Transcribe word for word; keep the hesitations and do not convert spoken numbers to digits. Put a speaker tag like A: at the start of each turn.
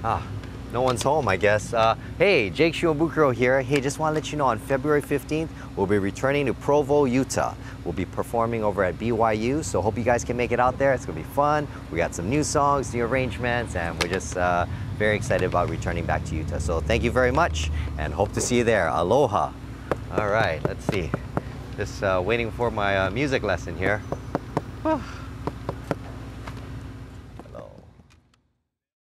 A: Ah, no one's home, I guess. Uh, hey, Jake Shimabukuro here. Hey, just want to let you know on February fifteenth, we'll be returning to Provo, Utah. We'll be performing over at B Y U, so hope you guys can make it out there. It's going to be fun. We got some new songs, new arrangements, and we're just uh, very excited about returning back to Utah. So thank you very much, and hope to see you there. Aloha. All right, let's see. Just uh, waiting for my uh, music lesson here.